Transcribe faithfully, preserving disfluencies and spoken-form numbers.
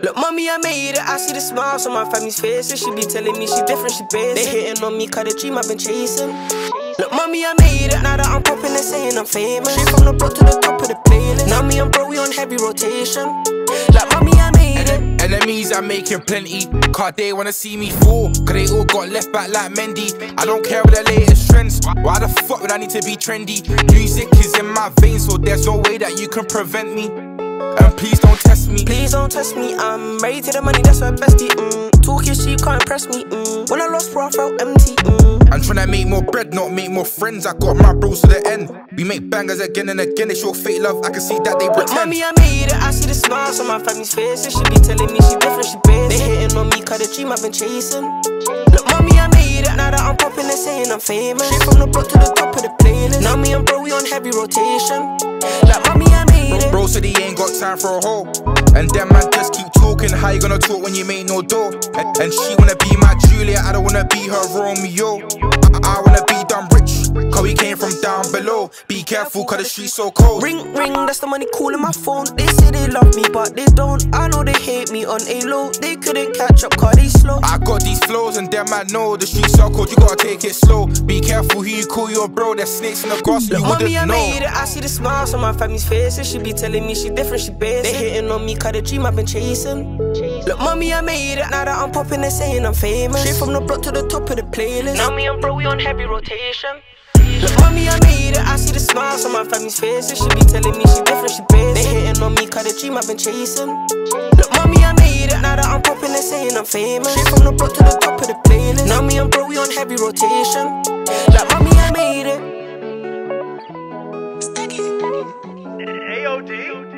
Look, mommy, I made it. I see the smiles on my family's faces. She be telling me she different, she basic. They hating on me, cause the dream I've been chasing. Look, mommy, I made it. Now that I'm popping, they saying I'm famous. Straight from the block to the top of the playlist. Now me and bro, we on heavy rotation. Like, mommy, I made it. Enemies, I'm making plenty. Cause they wanna see me fall. Cause they all got left back like Mendy. I don't care what the latest trends. Why the fuck would I need to be trendy? Music is in my veins, so there's no way that you can prevent me. And please don't test me. Please don't test me. I'm ready to the money, that's my bestie. Mm. Talking cheap, can't impress me. Mm. When I lost, bro, I felt empty. Mm. I'm tryna make more bread, not make more friends. I got my bros to the end. We make bangers again and again. It's your fake love, I can see that they pretend. Look, mommy, I made it. I see the smiles on my family's faces. She be telling me she different, she basic. They hating on me, cause the dream I've been chasing. Look, mommy, I made it. Now that I'm popping, they saying I'm famous. Straight from the block to the top of the playlist. Now me and bro, we on heavy rotation. Like, mommy, I made it. Bro said he ain't got time for a hoe. And them man just keep talking. How you gonna talk when you make no dough? And, and she wanna be my Julia, I don't wanna be her Romeo. I, I wanna be dumb rich, cause we came from down below. Be careful, cause the street's so cold. Ring, ring, that's the money calling my phone. They say they love me, but they don't. I know they hate me on A low. They couldn't catch up, cause they slow. I got these flows and them man know the street's so cold. You gotta take it slow. Be careful who you call your bro. There's snakes in the grass, you wouldn't mommy, I know. made it. I see the smiles on my family's faces. She be telling me she different, she basic. They hating on me, cause the dream I've been chasing. Look, mommy, I made it. Now that I'm popping, they saying I'm famous. Straight from the block to the top of the playlist. Now me and bro, we on heavy rotation. Look, mommy, I made it. I see the smiles on my family's faces. She be telling me she different, she basic. They hating on me, cause the dream I've been chasing. Look, mommy, I made it. Now that I'm popping, they saying I'm famous. Straight from the block to the top of the playlist. Now me and bro, we on heavy rotation. Like, mommy, I made it. A O D